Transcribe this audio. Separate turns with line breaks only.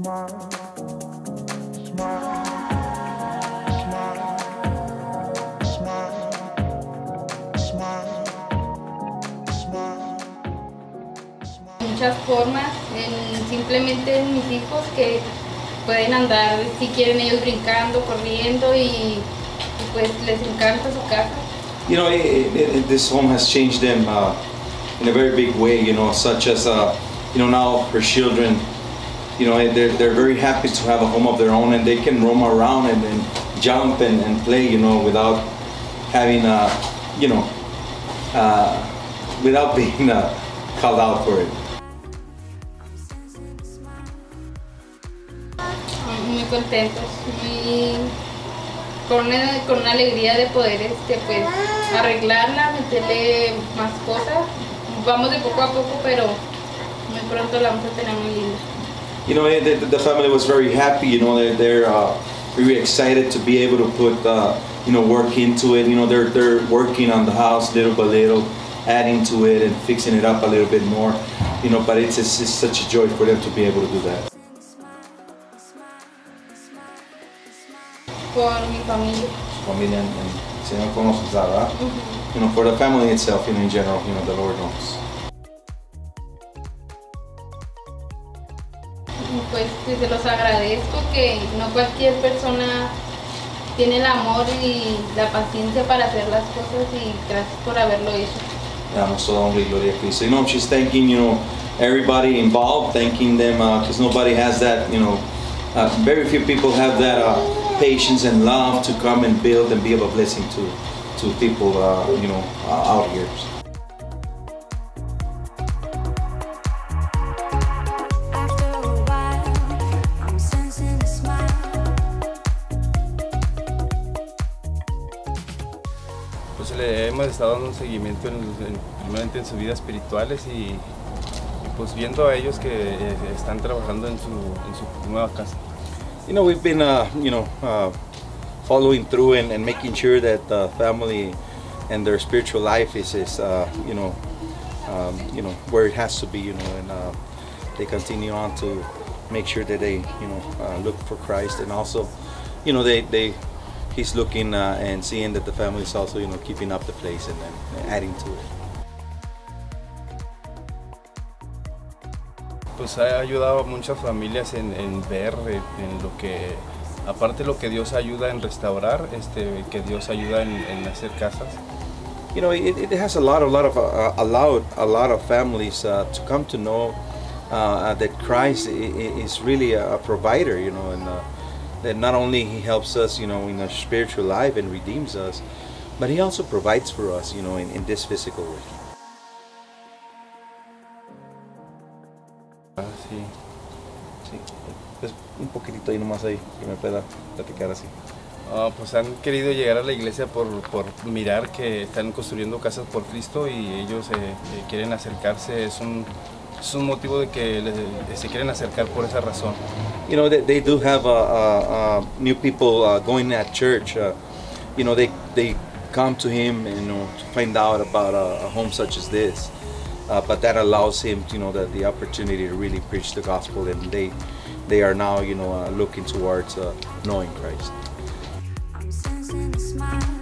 Muchas formas, simplemente en mis hijos que pueden andar, si quieren ellos brincando, corriendo y pues les encanta su casa.
You know, this home has changed them in a very big way, you know, such as, you know, now her children, you know, they're very happy to have a home of their own, and they can roam around and jump and play, you know, without having, you know, without being called out for it.
Muy contentos, con una alegría de poder pues, arreglarla, meterle más cosas. Vamos de poco a poco, pero muy pronto la vamos a tener muy linda.
You know, the family was very happy. You know, they're very excited to be able to put you know, work into it. You know, they're working on the house little by little, adding to it and fixing it up a little bit more. You know, but it's such a joy for them to be able to do that.
Por mi familia.
Familia and Señor conoces that, right? You know, for the family itself, you know, in general, you know, the Lord knows.
Pues se los agradezco, que no cualquier persona tiene el amor y la paciencia para hacer las cosas, y gracias por haberlo hecho.
Damos toda honra y gloria a Cristo. You know, she's thanking, you know, everybody involved, thanking them, because nobody has that, you know, very few people have that patience and love to come and build and be of a blessing to people, you know, out here.
Pues le hemos estado dando un seguimiento primeramente en sus vidas espirituales y pues viendo a ellos que están trabajando en su nueva casa.
You know, we've been, you know, following through and making sure that the family and their spiritual life is you know, where it has to be, you know, and they continue on to make sure that they, you know, look for Christ, and also, you know, he's looking and seeing that the family is also, you know, keeping up the place and then adding to it.
Pues ha ayudado a muchas familias en ver en lo que, aparte de lo que Dios ayuda en restaurar, que Dios ayuda en hacer casas.
You know, it has allowed a lot of families to come to know that Christ is really a provider, you know, and that not only He helps us, you know, in our spiritual life and redeems us, but He also provides for us, you know, in this physical way.
Sí.
Sí, pues un poquitito ahí nomás ahí, que me pueda platicar así.
Pues han querido llegar a la iglesia por mirar que están construyendo casas por Cristo, y ellos quieren acercarse. Es un motivo de que se quieren acercar por esa razón.
You know, they do have new people going at church. You know, they come to him, you know, to find out about a home such as this. But that allows him, you know, the opportunity to really preach the gospel, and they are now, you know, looking towards knowing Christ.